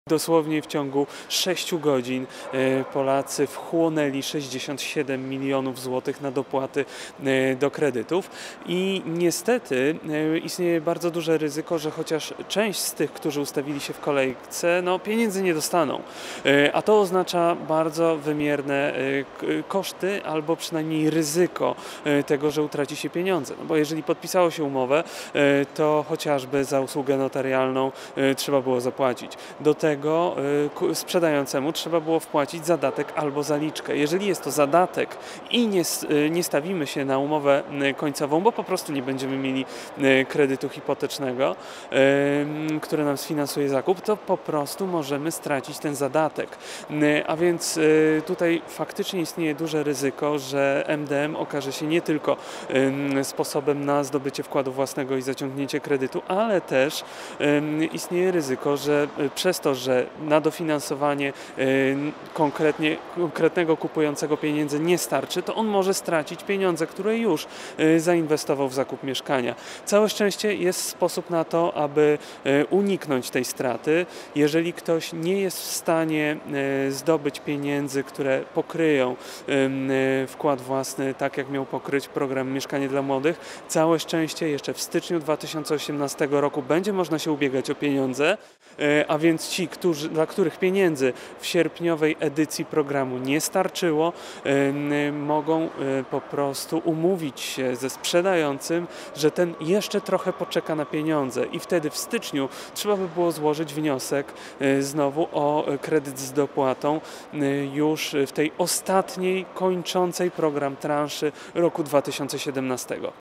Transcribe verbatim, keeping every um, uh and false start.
Dosłownie w ciągu sześciu godzin Polacy wchłonęli sześćdziesiąt siedem milionów złotych na dopłaty do kredytów i niestety istnieje bardzo duże ryzyko, że chociaż część z tych, którzy ustawili się w kolejce, no pieniędzy nie dostaną, a to oznacza bardzo wymierne koszty albo przynajmniej ryzyko tego, że utraci się pieniądze, no bo jeżeli podpisało się umowę, to chociażby za usługę notarialną trzeba było zapłacić. Do tego sprzedającemu trzeba było wpłacić zadatek albo zaliczkę. Jeżeli jest to zadatek i nie, nie stawimy się na umowę końcową, bo po prostu nie będziemy mieli kredytu hipotecznego, który nam sfinansuje zakup, to po prostu możemy stracić ten zadatek. A więc tutaj faktycznie istnieje duże ryzyko, że M D M okaże się nie tylko sposobem na zdobycie wkładu własnego i zaciągnięcie kredytu, ale też istnieje ryzyko, że przez to, że na dofinansowanie konkretnie, konkretnego kupującego pieniędzy nie starczy, to on może stracić pieniądze, które już zainwestował w zakup mieszkania. Całe szczęście jest sposób na to, aby uniknąć tej straty. Jeżeli ktoś nie jest w stanie zdobyć pieniędzy, które pokryją wkład własny, tak jak miał pokryć program Mieszkanie dla Młodych, całe szczęście jeszcze w styczniu dwa tysiące osiemnastego roku będzie można się ubiegać o pieniądze, a więc ci, którzy, dla których pieniędzy w sierpniowej edycji programu nie starczyło, mogą po prostu umówić się ze sprzedającym, że ten jeszcze trochę poczeka na pieniądze i wtedy w styczniu trzeba by było złożyć wniosek znowu o kredyt z dopłatą już w tej ostatniej, kończącej program transzy roku dwa tysiące siedemnastego.